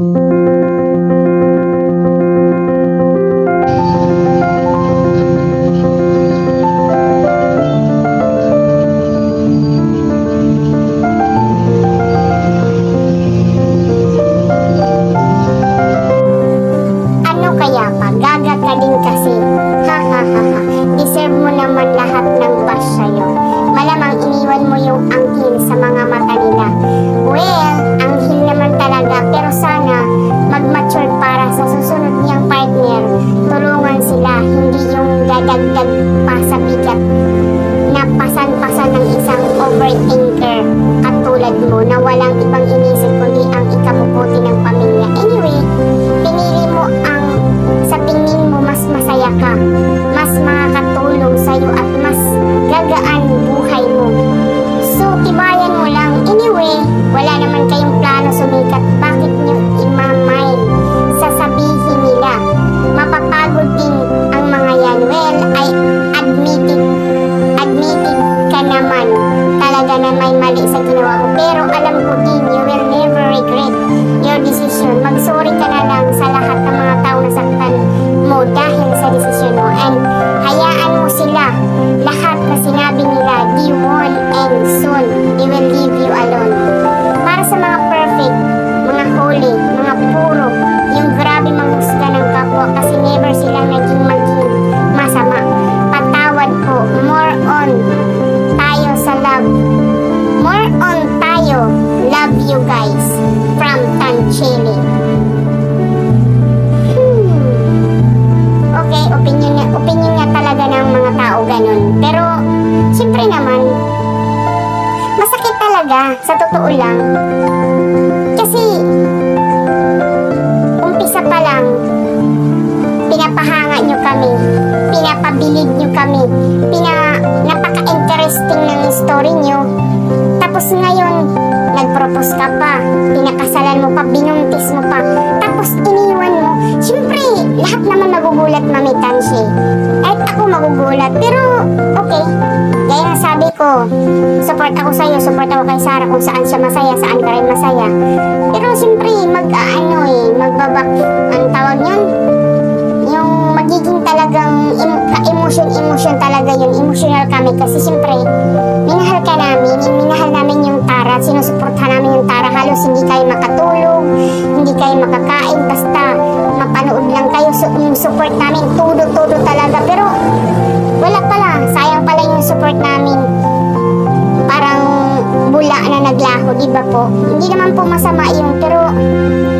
Deserve mo naman lahat ng bash sa'yo. Malamang iniwan mo yung anghel sa mga mata nila. Well, anghel naman talaga, pero sana mag-mature para sa susunod niyang partner. Tulungan sila, hindi yung dadagdag pa sa bigat na pasan-pasan ng isang overthinker katulad mo na walang ibang inisip kundi ang ikabubuti ng pamilya. Anyway, pinili mo ang sa tingin mo mas masaya ka, mas makakatulong sa'yo at mas gagaan buhay mo. So, tibayan mo lang. Anyway, wala naman kayong plano sumikat. Bakit nyo imamail? Sasabihin nila. Mapapagod din ang mga yan. Well, I admitted ka naman. Talaga na may mali sa ginawa mo. Pero alam ko din, you will never regret your decision. Mag-sorry ka na lang sa lahat ng mga tao na saktan mo dahil sa decision mo. And hayaan mo sila. Lahat na sinabi nila, they won and soon they will leave you alone. Para sa mga perfect, mga holy, mga puro, yung grabe manghusga ng kapwa kasi never silang maging masama. Patawad po. More on tayo sa love. More on tayo. Love you guys. From Tanchili. Okay, opinion niya talaga ng mga tao ganun. Pero, siyempre naman, masakit talaga, sa totoo lang. Kasi, umpisa pa lang, pinapahanga nyo kami, pinapabilid nyo kami, napaka-interesting ng story nyo. Tapos ngayon, nag-propose ka pa, pinakasalan mo pa, binuntis mo pa, tapos iniwan mo. Siyempre, lahat naman magugulat, Mami Tanshi. At ako magugulat, pero okay. Gaya na sabi ko, support ako sa'yo, support ako kay Sarah kung saan siya masaya, saan ka rin masaya. Pero siyempre, magbabak, ang tawag yun? Yung magiging talagang emotion talaga yun, emotional kami kasi siyempre, minahal ka namin, minahal namin yung Tara, sinusuportahan namin yung Tara, halos hindi kayo makatulog, hindi kayo makakain, basta mapanood lang kayo, so, yung support namin, todo talaga, pero wala pala, sayang pala yung support namin, parang bula na naglaho, di ba po? Hindi naman po masama yun, pero